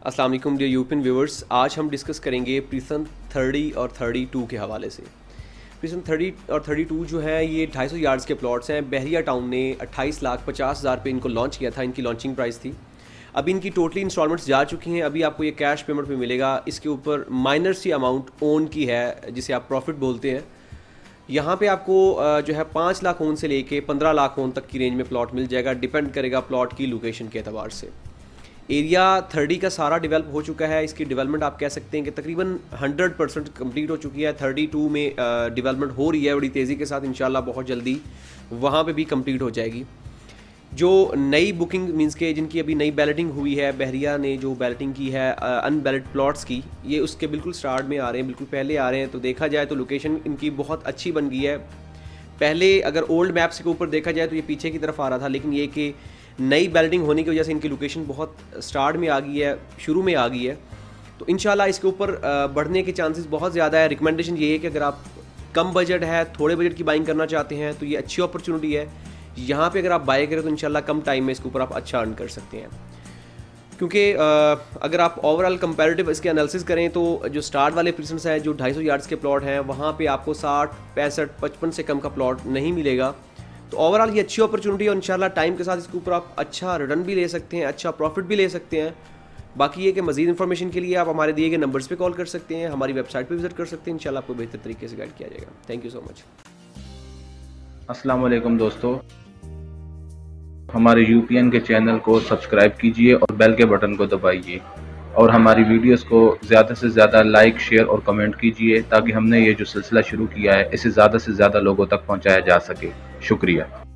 अस्सलाम वालेकुम dear यूपियन viewers. आज हम डिस्कस करेंगे प्रीसेंट 30 और 32 के हवाले से। प्रीसेंट 30 और 32 जो है ये 250 यार्ड्स के प्लॉट्स हैं। बहरिया टाउन ने 28,50,000 पे इनको लॉन्च किया था, इनकी लॉन्चिंग प्राइस थी। अभी इनकी टोटली इंस्टॉलमेंट्स जा चुकी हैं। अभी आपको ये कैश पेमेंट पे मिलेगा। इसके ऊपर माइनर सी अमाउंट ओन की है जिसे आप प्रॉफिट बोलते हैं। यहाँ पे आपको जो है 5 लाख ओन से लेके 15 लाख ओन तक की रेंज में प्लॉट मिल जाएगा। डिपेंड करेगा प्लॉट की लोकेशन के एतबार से। एरिया 30 का सारा डेवलप हो चुका है। इसकी डेवलपमेंट आप कह सकते हैं कि तकरीबन 100% कंप्लीट हो चुकी है। 32 में डेवलपमेंट हो रही है बड़ी तेज़ी के साथ। इंशाल्लाह बहुत जल्दी वहाँ पे भी कंप्लीट हो जाएगी। जो नई बुकिंग मींस के जिनकी अभी नई बैलेटिंग हुई है, बहरिया ने जो बैलेटिंग की है अनबैलेट प्लॉट्स की, ये उसके बिल्कुल स्टार्ट में आ रहे हैं, बिल्कुल पहले आ रहे हैं। तो देखा जाए तो लोकेशन इनकी बहुत अच्छी बन गई है। पहले अगर ओल्ड मैप्स के ऊपर देखा जाए तो ये पीछे की तरफ आ रहा था, लेकिन ये कि नई बैलेटिंग होने की वजह से इनकी लोकेशन बहुत स्टार्ट में आ गई है, शुरू में आ गई है। तो इंशाल्लाह इसके ऊपर बढ़ने के चांसेस बहुत ज़्यादा है। रिकमेंडेशन ये है कि अगर आप कम बजट है, थोड़े बजट की बाइंग करना चाहते हैं तो ये अच्छी अपॉर्चुनिटी है। यहाँ पे अगर आप बाय करें तो इंशाल्लाह कम टाइम में इसके ऊपर आप अच्छा अर्न कर सकते हैं। क्योंकि अगर आप ओवरऑल कंपैरेटिव इसके एनालिसिस करें तो जो स्टार्ट वाले प्रीसेंट्स हैं, जो 250 यार्ड्स के प्लॉट हैं, वहाँ पे आपको 60, 65, 55 से कम का प्लॉट नहीं मिलेगा। तो ओवरऑल ये अच्छी अपॉर्चुनिटी है और इंशाल्लाह टाइम के साथ इसके ऊपर आप अच्छा रिटर्न भी ले सकते हैं, अच्छा प्रॉफिट भी ले सकते हैं। बाकी ये कि मज़ीद इन्फॉर्मेशन के लिए आप हमारे दिए गए नंबर्स पे कॉल कर सकते हैं, हमारी वेबसाइट पे विजिट कर सकते हैं। इंशाल्लाह आपको बेहतर तरीके से गाइड किया जाएगा। Thank you so much. अस्सलाम वालेकुम दोस्तों, हमारे यूपीएन के चैनल को सब्सक्राइब कीजिए और बेल के बटन को दबाइए और हमारी वीडियोस को ज़्यादा से ज़्यादा लाइक, शेयर और कमेंट कीजिए ताकि हमने ये जो सिलसिला शुरू किया है इसे ज़्यादा से ज़्यादा लोगों तक पहुंचाया जा सके। शुक्रिया।